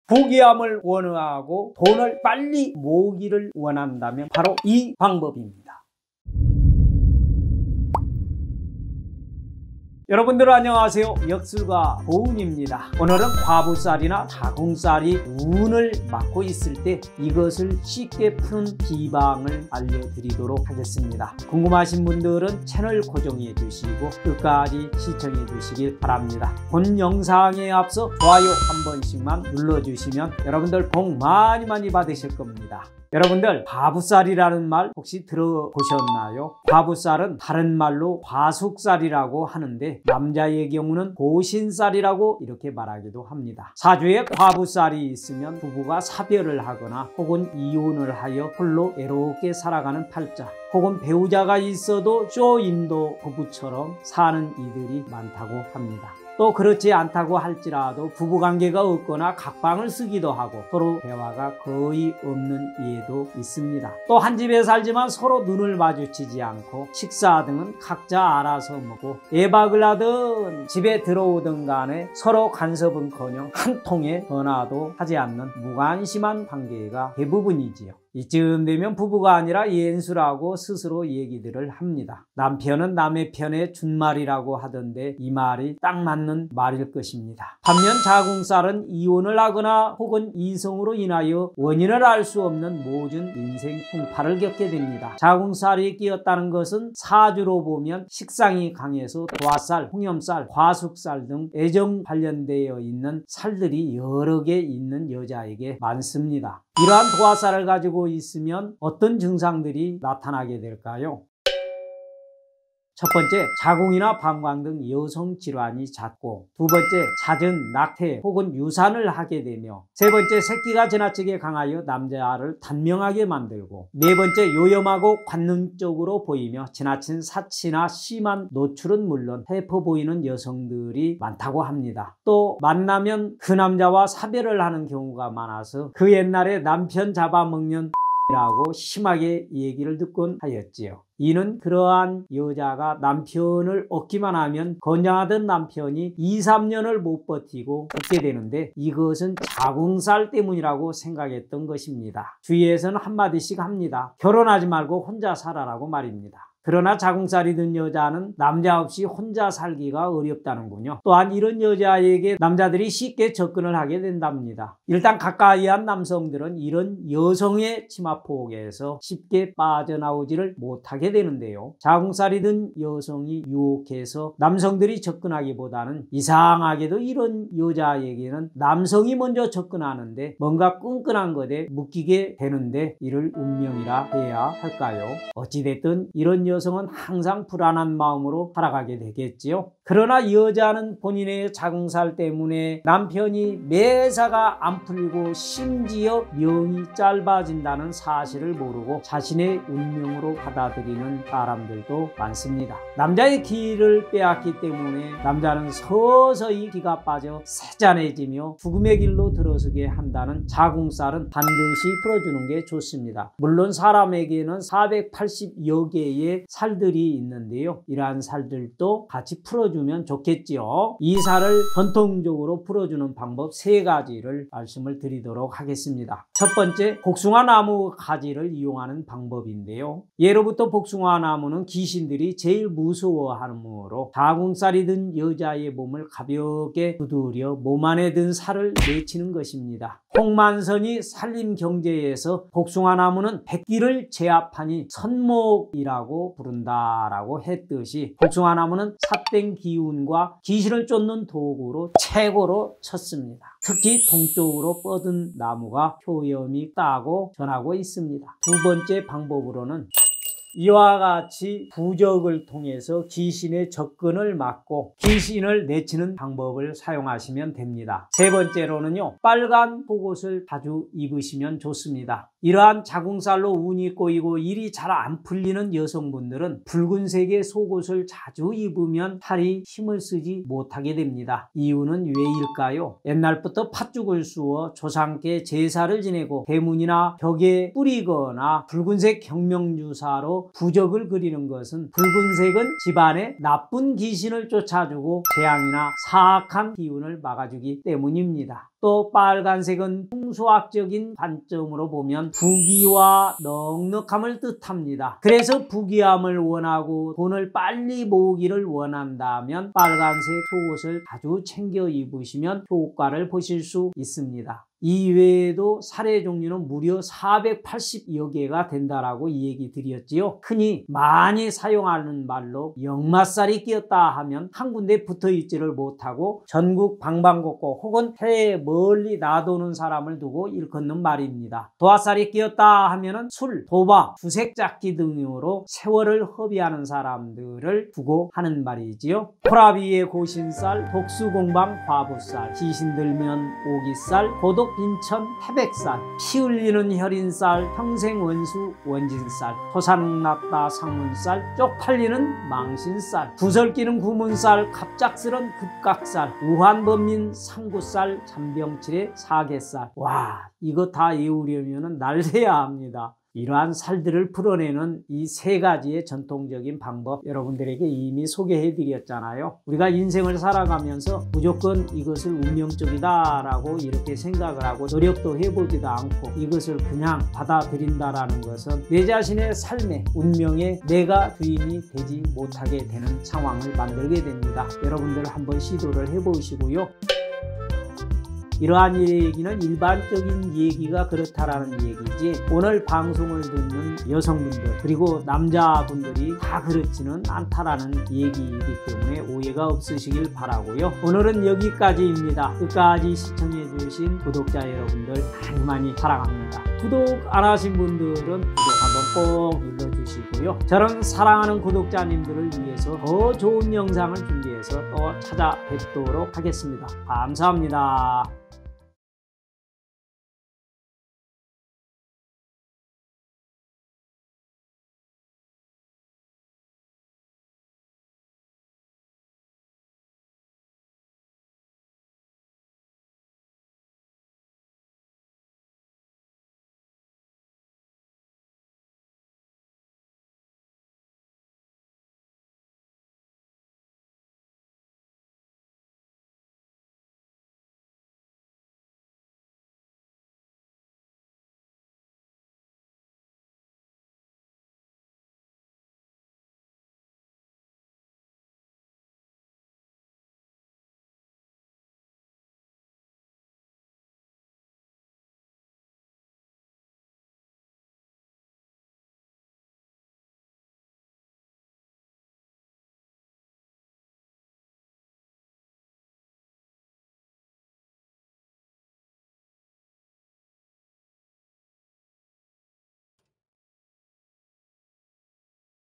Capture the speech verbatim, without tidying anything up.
부귀함을 원하고 돈을 빨리 모으기를 원한다면 바로 이 방법입니다. 여러분들 안녕하세요. 역술가 보은입니다. 오늘은 과부살이나 자궁살이 운을 막고 있을 때 이것을 쉽게 푸는 비방을 알려드리도록 하겠습니다. 궁금하신 분들은 채널 고정해 주시고 끝까지 시청해 주시길 바랍니다. 본 영상에 앞서 좋아요 한 번씩만 눌러주시면 여러분들 복 많이 많이 받으실 겁니다. 여러분들 과부살이라는 말 혹시 들어보셨나요? 과부살은 다른 말로 과숙살이라고 하는데 남자의 경우는 고신살이라고 이렇게 말하기도 합니다. 사주에 과부살이 있으면 부부가 사별을 하거나 혹은 이혼을 하여 홀로 외롭게 살아가는 팔자, 혹은 배우자가 있어도 쇼인도 부부처럼 사는 이들이 많다고 합니다. 또 그렇지 않다고 할지라도 부부관계가 없거나 각방을 쓰기도 하고 서로 대화가 거의 없는 예도 있습니다. 또 한 집에 살지만 서로 눈을 마주치지 않고 식사 등은 각자 알아서 먹고 외박을 하든 집에 들어오든 간에 서로 간섭은커녕 한 통의 전화도 하지 않는 무관심한 관계가 대부분이지요. 이쯤 되면 부부가 아니라 연수라고 스스로 얘기들을 합니다. 남편은 남의 편에 준말이라고 하던데 이 말이 딱 맞는 말일 것입니다. 반면 자궁살은 이혼을 하거나 혹은 이성으로 인하여 원인을 알 수 없는 모든 인생 풍파를 겪게 됩니다. 자궁살이 끼었다는 것은 사주로 보면 식상이 강해서 도화살, 홍염살, 과숙살 등 애정 관련되어 있는 살들이 여러 개 있는 여자에게 많습니다. 이러한 도화살을 가지고 있으면 어떤 증상들이 나타나게 될까요? 첫 번째, 자궁이나 방광 등 여성 질환이 잦고, 두 번째, 잦은 낙태 혹은 유산을 하게 되며, 세 번째, 새끼가 지나치게 강하여 남자를 단명하게 만들고, 네 번째, 요염하고 관능적으로 보이며 지나친 사치나 심한 노출은 물론 해퍼 보이는 여성들이 많다고 합니다. 또 만나면 그 남자와 사별을 하는 경우가 많아서 그 옛날에 남편 잡아먹는 라고 심하게 얘기를 듣곤 하였지요. 이는 그러한 여자가 남편을 얻기만 하면 건장하던 남편이 이, 삼 년을 못 버티고 얻게 되는데 이것은 자궁살 때문이라고 생각했던 것입니다. 주위에서는 한마디씩 합니다. 결혼하지 말고 혼자 살아라고 말입니다. 그러나 자궁살이 든 여자는 남자 없이 혼자 살기가 어렵다는군요. 또한 이런 여자에게 남자들이 쉽게 접근을 하게 된답니다. 일단 가까이 한 남성들은 이런 여성의 치마폭에서 쉽게 빠져나오지를 못하게 되는데요. 자궁살이 든 여성이 유혹해서 남성들이 접근하기보다는 이상하게도 이런 여자에게는 남성이 먼저 접근하는데 뭔가 끈끈한 것에 묶이게 되는데 이를 운명이라 해야 할까요? 어찌됐든 이런 여성은 항상 불안한 마음으로 살아가게 되겠지요. 그러나 여자는 본인의 자궁살 때문에 남편이 매사가 안 풀리고 심지어 명이 짧아진다는 사실을 모르고 자신의 운명으로 받아들이는 사람들도 많습니다. 남자의 기를 빼앗기 때문에 남자는 서서히 기가 빠져 세잔해지며 죽음의 길로 들어서게 한다는 자궁살은 반드시 풀어주는 게 좋습니다. 물론 사람에게는 사백팔십여 개의 살들이 있는데요. 이러한 살들도 같이 풀어주면 좋겠지요. 이 살을 전통적으로 풀어주는 방법 세 가지를 말씀을 드리도록 하겠습니다. 첫 번째, 복숭아 나무 가지를 이용하는 방법인데요. 예로부터 복숭아 나무는 귀신들이 제일 무서워하므로 자궁살이 든 여자의 몸을 가볍게 두드려 몸 안에 든 살을 내치는 것입니다. 홍만선이 산림경제에서 복숭아 나무는 백기를 제압하니 선목이라고 부른다라고 했듯이 복숭아 나무는 삿된 기운과 귀신을 쫓는 도구로 최고로 쳤습니다. 특히 동쪽으로 뻗은 나무가 효염이 있다고 전하고 있습니다. 두 번째 방법으로는 이와 같이 부적을 통해서 귀신의 접근을 막고 귀신을 내치는 방법을 사용하시면 됩니다. 세 번째로는요, 빨간 속옷을 자주 입으시면 좋습니다. 이러한 자궁살로 운이 꼬이고 일이 잘 안 풀리는 여성분들은 붉은색의 속옷을 자주 입으면 팔이 힘을 쓰지 못하게 됩니다. 이유는 왜일까요? 옛날부터 팥죽을 쑤어 조상께 제사를 지내고 대문이나 벽에 뿌리거나 붉은색 경명주사로 부적을 그리는 것은 붉은색은 집안에 나쁜 귀신을 쫓아주고 재앙이나 사악한 기운을 막아주기 때문입니다. 또 빨간색은 풍수학적인 관점으로 보면 부귀와 넉넉함을 뜻합니다. 그래서 부귀함을 원하고 돈을 빨리 모으기를 원한다면 빨간색 속옷을 자주 챙겨 입으시면 효과를 보실 수 있습니다. 이외에도 쌀의 종류는 무려 사백팔십여 개가 된다라고 이 얘기 드렸지요. 흔히 많이 사용하는 말로 역마살이 끼었다 하면 한 군데 붙어 있지를 못하고 전국 방방곡곡 혹은 해에 멀리 놔두는 사람을 두고 일컫는 말입니다. 도화살이 끼었다 하면은 술, 도박, 주색잡기 등으로 세월을 허비하는 사람들을 두고 하는 말이지요. 호라비의 고신쌀, 독수공방 과부쌀, 귀신 들면 오기쌀, 고독 빈천 태백쌀, 피 흘리는 혈인쌀, 평생원수 원진쌀, 토산났다 상문쌀, 쪽팔리는 망신쌀, 구설끼는 구문쌀, 갑작스런 급각쌀, 우한범민 상구쌀, 잔병칠의 사계쌀. 와, 이거 다 외우려면 날 새야 합니다. 이러한 쌀들을 풀어내는 이 세 가지의 전통적인 방법 여러분들에게 이미 소개해 드렸잖아요. 우리가 인생을 살아가면서 무조건 이것을 운명적이다 라고 이렇게 생각을 하고 노력도 해보지도 않고 이것을 그냥 받아들인다라는 것은 내 자신의 삶의 운명에 내가 주인이 되지 못하게 되는 상황을 만들게 됩니다. 여러분들 한번 시도를 해보시고요. 이러한 얘기는 일반적인 얘기가 그렇다라는 얘기지 오늘 방송을 듣는 여성분들 그리고 남자분들이 다 그렇지는 않다라는 얘기이기 때문에 오해가 없으시길 바라고요. 오늘은 여기까지입니다. 끝까지 시청해 주신 구독자 여러분들 많이 많이 사랑합니다. 구독 안 하신 분들은 구독 한번 꼭 눌러주시고요. 저는 사랑하는 구독자님들을 위해서 더 좋은 영상을 준비해서 또 찾아뵙도록 하겠습니다. 감사합니다.